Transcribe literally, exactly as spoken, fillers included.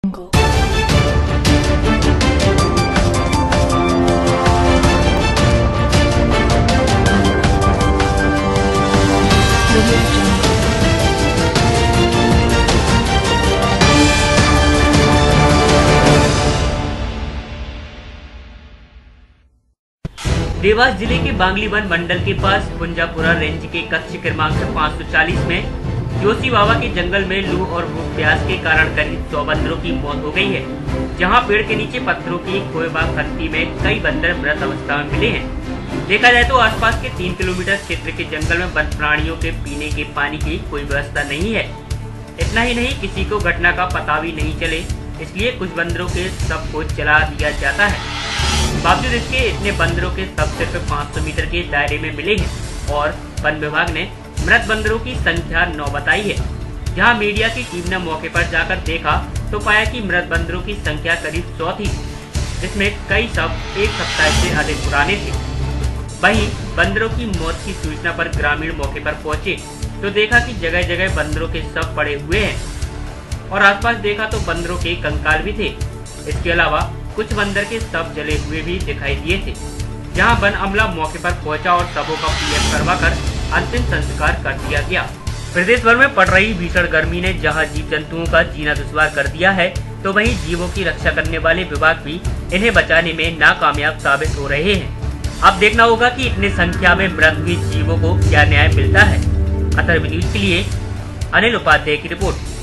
देवास जिले के बांगलीवन मंडल के पास कुंजापुरा रेंज के कक्ष क्रमांक पाँच सौ चालीस में जोशी बाबा के जंगल में लू और भूख प्यास के कारण करीब सौ बंदरों की मौत हो गई है, जहां पेड़ के नीचे पत्थरों की खोएबा खत्ती में कई बंदर मृत अवस्था में मिले हैं। देखा जाए तो आसपास के तीन किलोमीटर क्षेत्र के जंगल में वन प्राणियों के पीने के पानी की कोई व्यवस्था नहीं है। इतना ही नहीं, किसी को घटना का पता भी नहीं चले, इसलिए कुछ बंदरों के शव को जला दिया जाता है। बावजूद इसके इतने बंदरों के शव सिर्फ पाँच सौ मीटर के दायरे में मिले हैं और वन विभाग ने मृत बंदरों की संख्या नौ बताई है। जहां मीडिया की टीम ने मौके पर जाकर देखा तो पाया कि मृत बंदरों की संख्या करीब सौ थी, जिसमें कई शव एक सप्ताह से अधिक पुराने थे। वहीं बंदरों की मौत की सूचना पर ग्रामीण मौके पर पहुंचे तो देखा कि जगह जगह बंदरों के शव पड़े हुए हैं और आसपास देखा तो बंदरों के कंकाल भी थे। इसके अलावा कुछ बंदर के शव जले हुए भी दिखाई दिए थे। जहां वन अमला मौके पर पहुंचा और शवों का पीएम करवाकर अंतिम संस्कार कर दिया गया। प्रदेश भर में पड़ रही भीषण गर्मी ने जहां जीव जंतुओं का जीना दुश्वार कर दिया है, तो वहीं जीवों की रक्षा करने वाले विभाग भी इन्हें बचाने में नाकामयाब साबित हो रहे हैं। अब देखना होगा कि इतनी संख्या में मृत हुए जीवों को क्या न्याय मिलता है। अतर्व न्यूज के लिए अनिल उपाध्याय की रिपोर्ट।